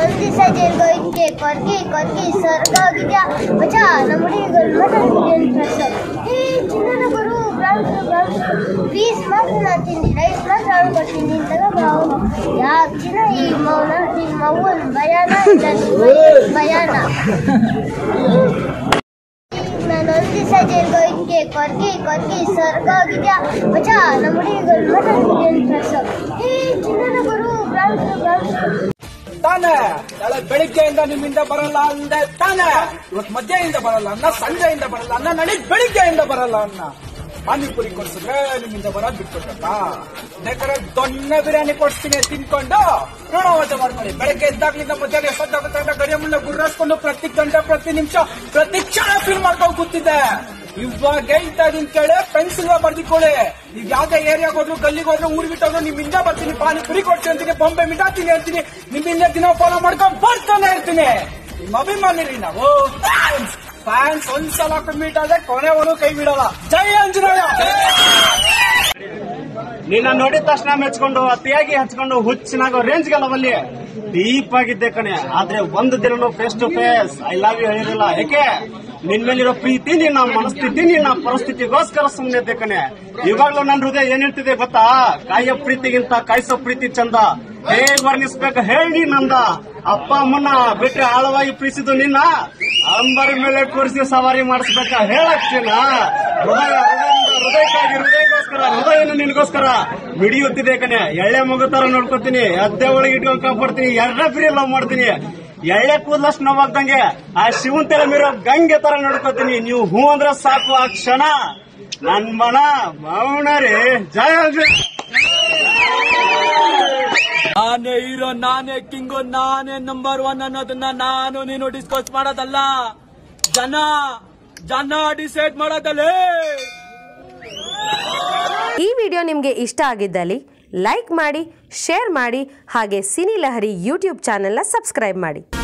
ನಾನೊಂದು ದಿವಸ ಜೈಲ್ಗೆ ಹೋಗಿ ಕೊರ್ಗಿ ಸ್ವರ್ಗ ಹೋಗಿದ್ಯಾ ಮಜಾ ನಮ್ಮ ಹುಡುಗಿಗಳು ಮಟನ್ ಈ ಚಿನ್ನದ ಗುರು ಪೀಸ್ ಮಾತ್ರ ನಾನು ತಿಂದಿಲ್ಲ ರೈಸ್ ಮಾತ್ರ ಅನ್ಕೊಡ್ತೀನಿ ತಗೋಬಾವು ಯಾಕೆ ಚಿನ್ನ ಈ ಮೌನ ನಿಮ್ಮ ಮೌನ ಭಯಾನ ಇಲ್ಲ ಭಯಾನ ನಾನೊಂದು ದಿವಸ ಜೈಲ್ಗೆ ಹೋಗಿ ಕೊರ್ಗಿ ಸ್ವರ್ಗ ಹೋಗಿದ್ಯಾ ಮಜಾ ನಮ್ಮ ಹುಡುಗಿಗಳು ಮಟನ್ ಈ ಚಿನ್ನದ ಗುರು ತಾನೆ ನಾಳೆ ಬೆಳಿಗ್ಗೆಯಿಂದ ನಿಮ್ಮಿಂದ ಬರಲ್ಲ ಅಂದೆ ತಾನೆ ಇವತ್ತು ಮಧ್ಯಾಹ್ನದಿಂದ ಬರಲ್ಲ ಅನ್ನ ಸಂಜೆಯಿಂದ ಬರಲ್ಲ ಅನ್ನ ನನಗೆ ಬೆಳಿಗ್ಗೆಯಿಂದ ಬರಲ್ಲ ಅನ್ನ ಪಾನಿಪುರಿ ಕೊಡ್ಸಿದ್ರೆ ನಿಮ್ಮಿಂದ ಬರೋದ್ ಬಿಟ್ಕೊಟ್ಟ ಬೇಕಾದ್ರೆ ದೊಣ್ಣೆ ಬಿರಿಯಾನಿ ಕೊಡ್ತೀನಿ ತಿನ್ಕೊಂಡು ಋಣವಾದ ಮಾಡ್ಕೊಳ್ಳಿ ಬೆಳಗ್ಗೆ ಎದ್ದಾಗ್ಲಿಂದ ಮಧ್ಯಾಹ್ನ ಎಷ್ಟೊತ್ತಾಗುತ್ತೆ ಗಡಿಯ ಮುಳ್ಳ ಗುರ್ರಾಸ್ಕೊಂಡು ಪ್ರತಿ ಗಂಟೆ ಪ್ರತಿ ನಿಮಿಷ ಪ್ರತಿ ಕ್ಷಣ ಫೀಲ್ ಮಾಡ್ಕೊಂಡು ಕೂತಿದ್ದೆ ಇವಾಗ ಹೇಳ್ತಾ ಇದೀನಿ ಕೇಳಿ ಪೆನ್ಸಿಲ್ ಬರ್ದಿಕೊಳ್ಳಿ ಈಗ ಯಾವ್ದೇ ಏರಿಯಾಗ ಹೋದ್ರು ಗಲ್ಲಿಗೆ ಹೋದ್ರು ಊರ್ ಬಿಟ್ಟೋದ್ರು ನಿಮ್ಮಿಂದ ಬರ್ತೀನಿ ಪಾನಿಪುರಿ ಕೊಡ್ತೀನಿ ಅಂತೀನಿ ಬೊಂಬೆ ಮಿಟಾತೀನಿ ಅಂತೀನಿ ನಿಮ್ಮಿಂದ ದಿನ ಫಾಲೋ ಮಾಡ್ಕೊಂಡು ಬರ್ತಾನೆ ಇರ್ತೀನಿ ನಿಮ್ಮ ಅಭಿಮಾನಿರಿ ನಾವು ಫ್ಯಾನ್ಸ್ ಒಂದ್ಸಲ ಮೀಟ್ ಆದ್ರೆ ಕೊನೆವರೆಗೂ ಕೈ ಬಿಡಲ್ಲ ಜೈ ಆಂಜನೇಯ ನಿನ್ನ ನೋಡಿದ ತಕ್ಷಣ ಮೆಚ್ಕೊಂಡು ಅತಿಯಾಗಿ ಹಚ್ಕೊಂಡು ಹುಚ್ಚಿನಾಗೋ ರೇಂಜ್ಗೆಲ್ಲ ಬಲ್ಲಿ ಡೀಪ್ ಆಗಿದ್ದೆ ಕಣೆ ಆದ್ರೆ ಒಂದು ದಿನನೂ face to face I love you ಹೇಳಿರಲಿಲ್ಲ ಯಾಕೆ ನಿನ್ ಮೇಲಿರೋ ಪ್ರೀತಿ ನಿನ್ನ ಮನಸ್ಥಿತಿ ನಿನ್ನ ಪರಿಸ್ಥಿತಿಗೋಸ್ಕರ ಸುಮ್ಮನೆ ಕಣೆ ಇವಾಗ್ಲೂ ನನ್ನ ಹೃದಯ ಏನ್ ಹೇಳ್ತಿದೆ ಗೊತ್ತಾ ಕಾಯೋ ಪ್ರೀತಿಗಿಂತ ಕಾಯಿಸೋ ಪ್ರೀತಿ ಚಂದ ಹೇಗ್ ವರ್ಣಿಸ್ಬೇಕು ಹೇಳಿ ನಂದ ಅಪ್ಪ ಅಮ್ಮನ್ನ ಬಿಟ್ರೆ ಆಳವಾಗಿ ಪ್ರೀತಿಸಿದ್ದು ನಿನ್ನ ಅಂಬರಿ ಮೇಲೆ ಕೂರಿಸಿ ಸವಾರಿ ಮಾಡಿಸ್ಬೇಕ ಹೇಳಕ್ತೀನ ಹೃದಯಕ್ಕೋಸ್ಕರ ಹೃದಯನು ನಿನ್ಗೋಸ್ಕರ ಮಿಡಿಯುತ್ತಿದೆ ಕಣೆ ಎಳ್ಳೆ ಮಗು ತರ ನೋಡ್ಕೊತೀನಿ ಅದ್ದೆ ಒಳಗೆ ಇಟ್ಕೊಂಡು ಕಾಪಾಡ್ತೀನಿ ಎರಡ ಫ್ರೀ ಲವ್ ಮಾಡ್ತೀನಿ ಎಳ್ಳೆ ಕೂದಲಷ್ಟು ನೋವಾಗ್ದಂಗೆ ಆ ಶಿವನ್ ತರ ಮೀರೋ ಗಂಗೆ ತರ ನೋಡ್ಕೊತೀನಿ ನೀವು ಹೂ ಅಂದ್ರೆ ಸಾಕು ಆ ಕ್ಷಣ ನನ್ ಮನ ಮೌನ ರೀ ಜಯ ನಾನೇ ಹೀರೋ ನಾನೇ ಕಿಂಗು ನಾನೇ ನಂಬರ್ 1 ಅನ್ನೋದನ್ನ ನಾನು ನೀನು ಡಿಸ್ಕಸ್ ಮಾಡೋದಲ್ಲ ಜನ ಡಿಸೈಡ್ ಮಾಡೋದಲ್ಲ ಈ ವಿಡಿಯೋ ನಿಮಗೆ ಇಷ್ಟ ಆಗಿದ್ದಲ್ಲಿ ಲೈಕ್ ಮಾಡಿ ಶೇರ್ ಮಾಡಿ ಹಾಗೆ ಸಿನಿ ಲಹರಿ ಯೂಟ್ಯೂಬ್ ಚಾನೆಲ್ನ ಸಬ್ಸ್ಕ್ರೈಬ್ ಮಾಡಿ